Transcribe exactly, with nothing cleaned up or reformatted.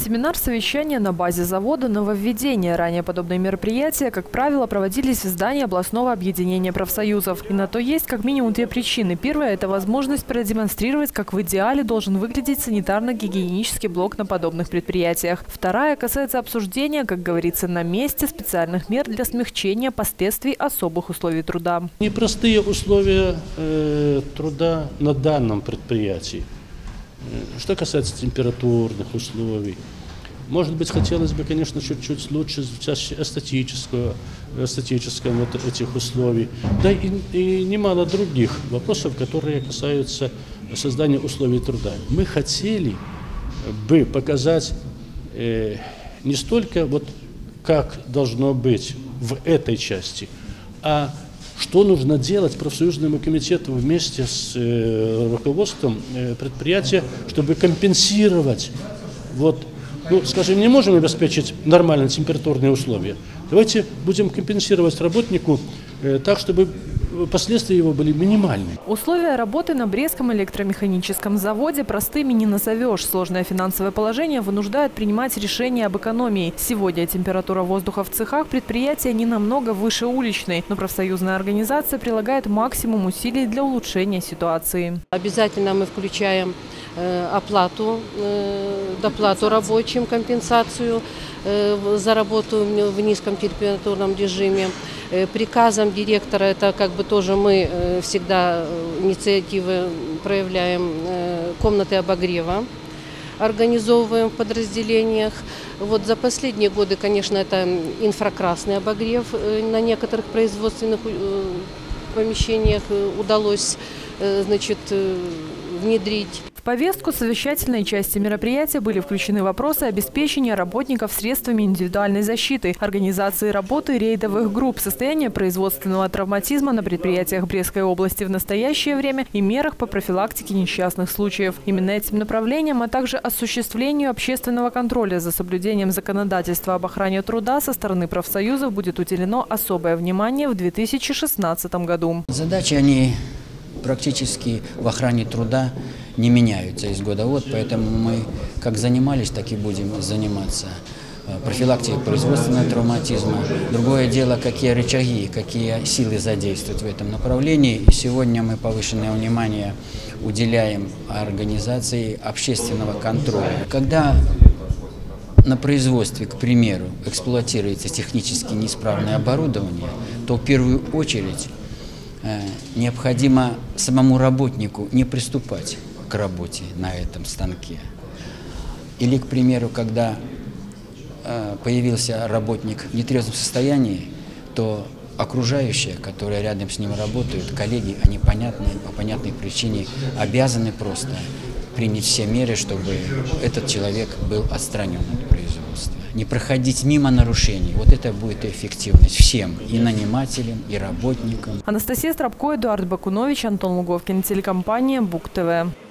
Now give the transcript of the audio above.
Семинар-совещание на базе завода «Нововведение». Ранее подобные мероприятия, как правило, проводились в здании областного объединения профсоюзов. И на то есть как минимум две причины. Первая – это возможность продемонстрировать, как в идеале должен выглядеть санитарно-гигиенический блок на подобных предприятиях. Вторая касается обсуждения, как говорится, на месте специальных мер для смягчения последствий особых условий труда. Непростые условия э, труда на данном предприятии. Что касается температурных условий, может быть, хотелось бы, конечно, чуть-чуть лучше в части эстетического, эстетического вот этих условий, да и, и немало других вопросов, которые касаются создания условий труда. Мы хотели бы показать э, не столько вот как должно быть в этой части, а что нужно делать профсоюзному комитету вместе с э, руководством э, предприятия, чтобы компенсировать, вот, ну, скажем, не можем обеспечить нормальные температурные условия. Давайте будем компенсировать работнику э, так, чтобы последствия его были минимальны. Условия работы на Брестском электромеханическом заводе простыми не назовешь. Сложное финансовое положение вынуждает принимать решения об экономии. Сегодня температура воздуха в цехах предприятия не намного выше уличной, но профсоюзная организация прилагает максимум усилий для улучшения ситуации. Обязательно мы включаем э, оплату, э, доплату рабочим, компенсацию э, за работу в низком температурном режиме. Приказом директора, это как бы тоже мы всегда инициативы проявляем, комнаты обогрева организовываем в подразделениях. Вот за последние годы, конечно, это инфракрасный обогрев на некоторых производственных помещениях удалось, значит, внедрить. В повестку совещательной части мероприятия были включены вопросы обеспечения работников средствами индивидуальной защиты, организации работы рейдовых групп, состояние производственного травматизма на предприятиях Брестской области в настоящее время и мерах по профилактике несчастных случаев. Именно этим направлением, а также осуществлению общественного контроля за соблюдением законодательства об охране труда со стороны профсоюзов будет уделено особое внимание в две тысячи шестнадцатом году. Задачи, они практически в охране труда не меняются из года в год, поэтому мы как занимались, так и будем заниматься профилактикой производственного травматизма. Другое дело, какие рычаги, какие силы задействуют в этом направлении. И сегодня мы повышенное внимание уделяем организации общественного контроля. Когда на производстве, к примеру, эксплуатируется технически неисправное оборудование, то в первую очередь необходимо самому работнику не приступать к работе на этом станке. Или, к примеру, когда появился работник в нетрезвом состоянии, то окружающие, которые рядом с ним работают, коллеги, они понятны, по понятной причине обязаны просто принять все меры, чтобы этот человек был отстранен от производства. Не проходить мимо нарушений. Вот это будет эффективность всем, и нанимателям, и работникам. Анастасия Страбко, Эдуард Бакунович, Антон Луговкин, телекомпания Бук ТВ.